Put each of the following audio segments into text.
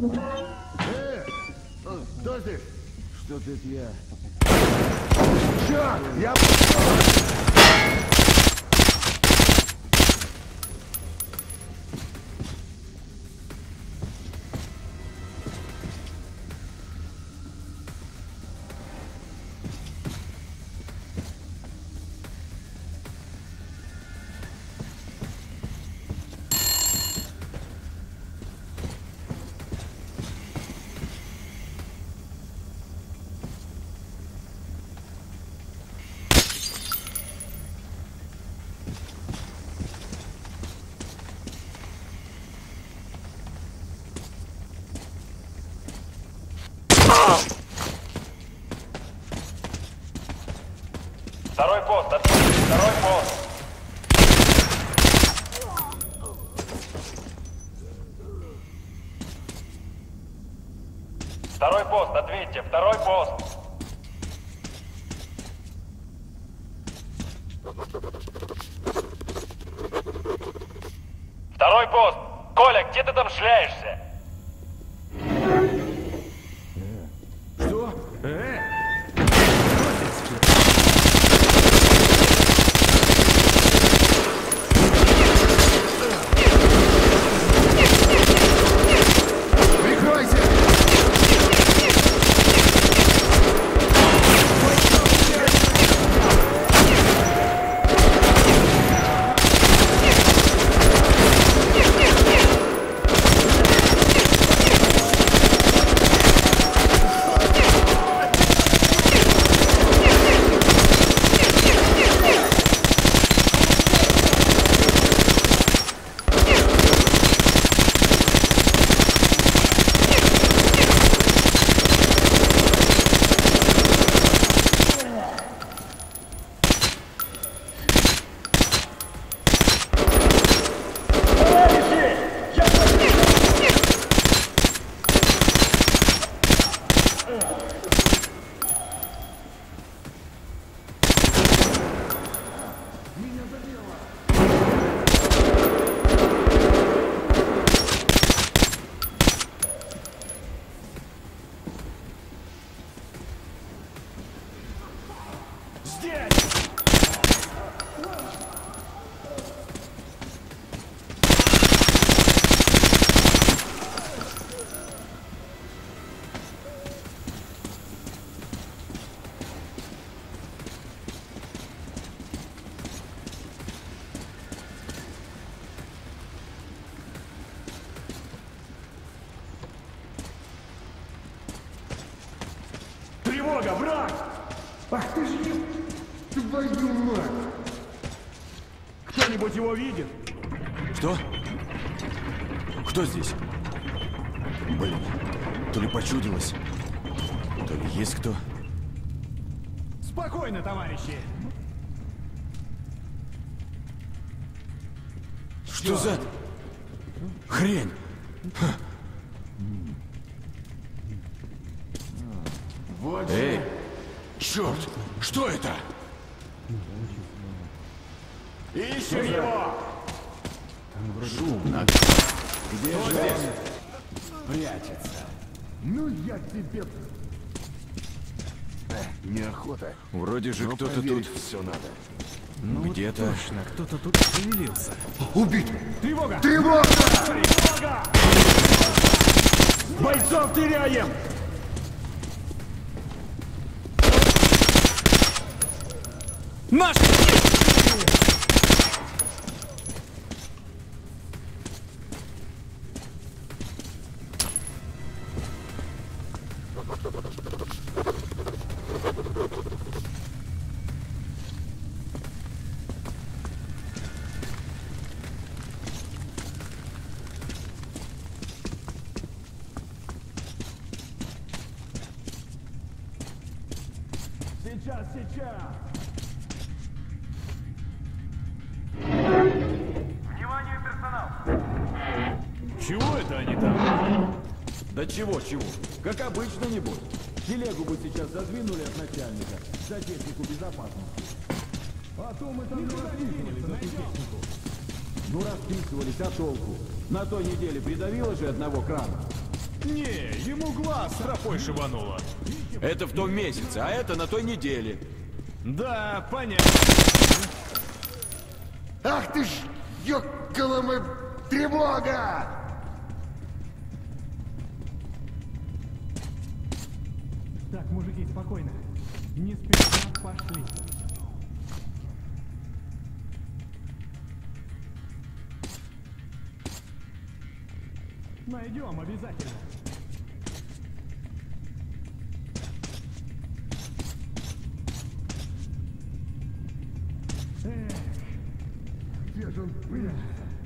Кто здесь? Что-то это я. Черт! Я... Второй пост, ответьте, второй пост. Второй пост, ответьте, второй пост. Второй пост. Коля, где ты там шляешься? Что? Прикройся! Тревога, враг! Ах ты ж твою мать! Кто-нибудь его видит? Что? Кто здесь? Блин, то ли почудилось, то ли есть кто. Спокойно, товарищи! Что за хрень? Вот Эй, же. черт, что это? Ищем его! Шумно. Где же он прячется? Ну я тебе... Неохота. Вроде же Но кто-то проверить тут все надо. где-то. Точно, кто-то тут шевелился. Убит! Тревога! Тревога! Тревога! Бойцов теряем! Наш! Сейчас, сейчас! Внимание, персонал! Чего это они там? Да чего? Как обычно не будет. Телегу бы сейчас задвинули от начальника за технику безопасности. А то мы там не расписывались за ту технику. Ну расписывались, а толку? На той неделе придавило же одного крана. Не, ему глаз тропой шибануло. Это в том месяце, а это на той неделе. Да, понятно. Ах ты ж, ёккалома тревога! Так, мужики, спокойно. Не спеша, пошли. Найдем обязательно. Где же он прячется?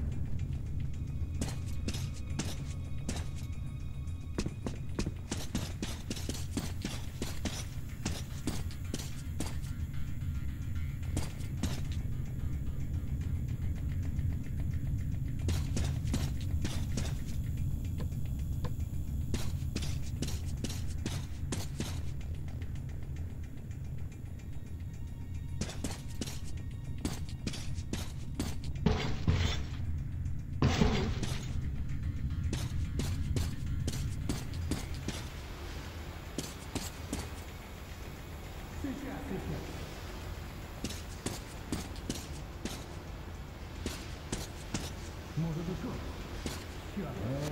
Может, ушел? Черт.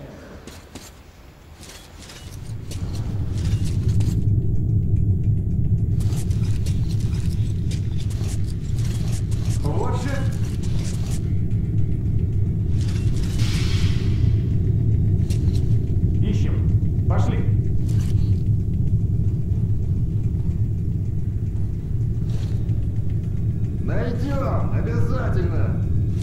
Вот же! Ищем. Пошли. Найдем! Обязательно!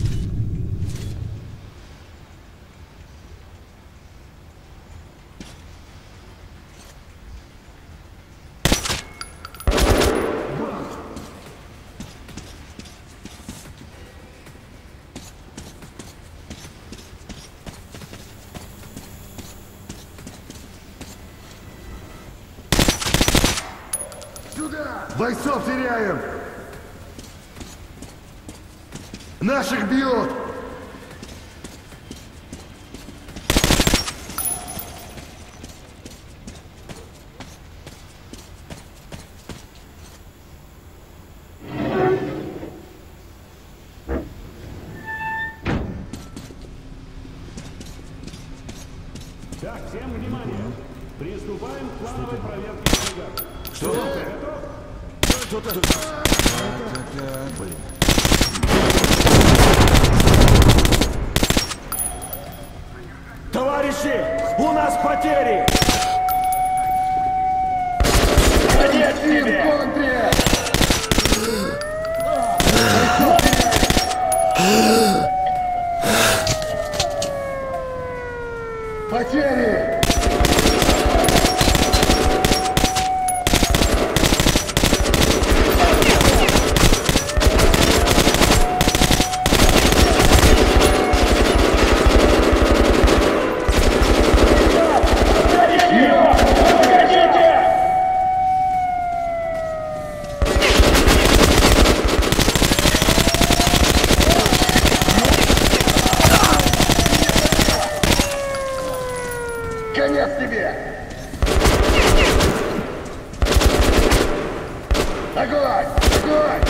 Сюда! Бойцов теряем! Наших бьют! Так, всем внимание. Приступаем к плановой проверке делегатов. Что? Готов? Блин. Товарищи, у нас потери! Конец тебе! Контре! Потери! Конец тебе! Огонь! Огонь!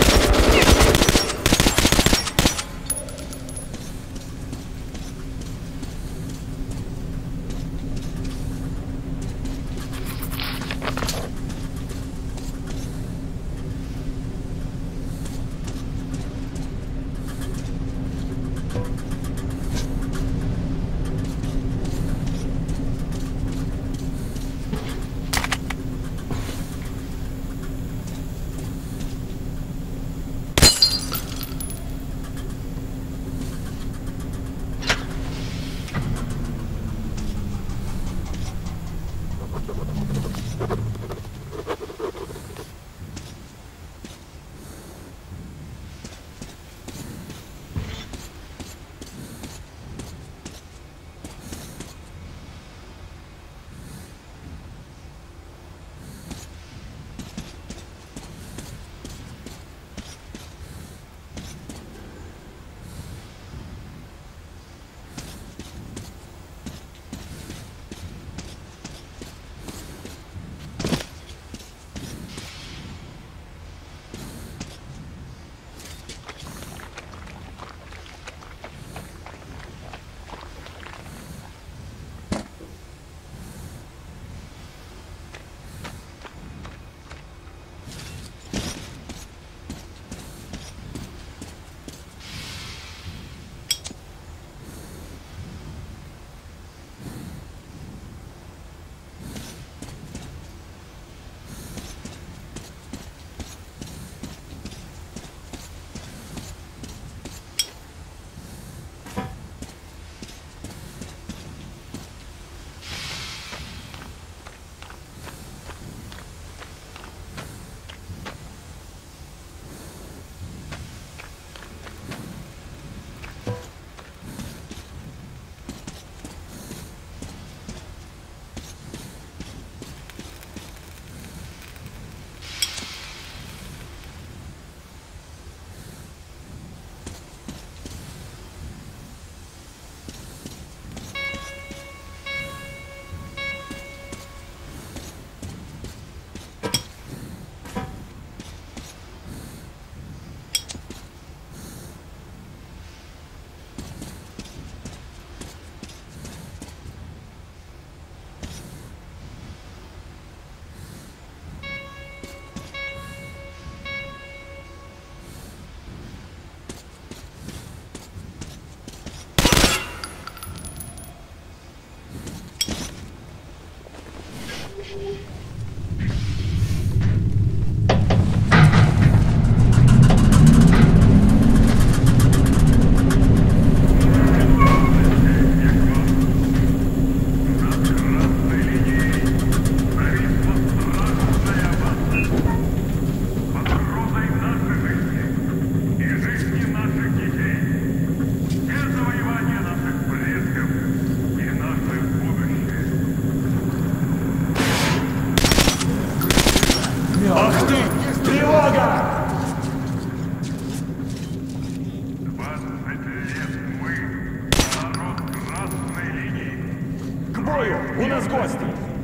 бою! У нас гости!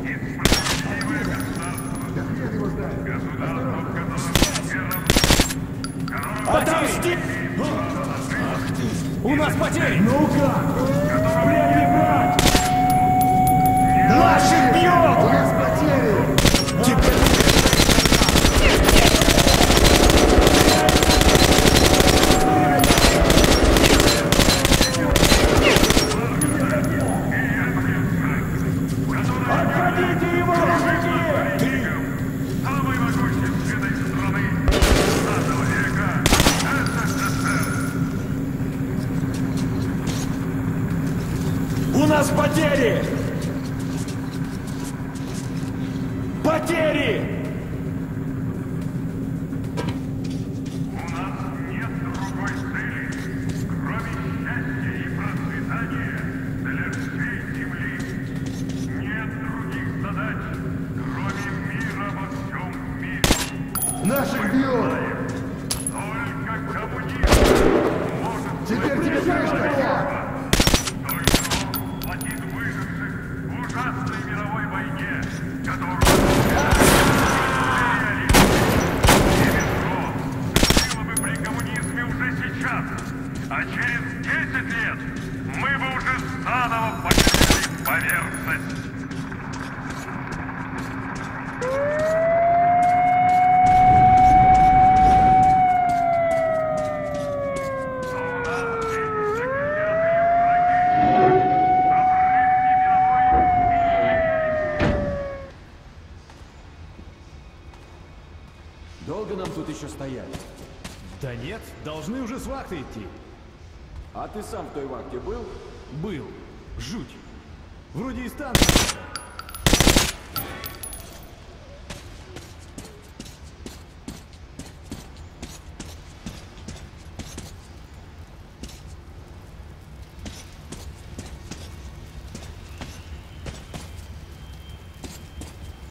Да хрен его знает. Отомсти! У нас потери! Ну-ка! Плен не брать! Наших У бьет! нас потери! Отходите его, мужики! Самой могущественной страны 20 века СССР. У нас потери! Потери! У нас нет другой цели, кроме счастья и процветания для всей Земли. Нет других задач, кроме мира во всем мире. Наших бьют! Только коммунизм может Теперь тебе крышка! только он платит выживших в ужасной мировой войне, которую было бы при коммунизме уже сейчас, а через 10 лет мы бы уже заново потеряли поверхность. Но у нас есть заклятые враги. Обрывки мировой империи. Долго нам тут еще стоять? Да нет, должны уже с вахты идти. А ты сам в той вахте был? Был. Жуть. Вроде и станция.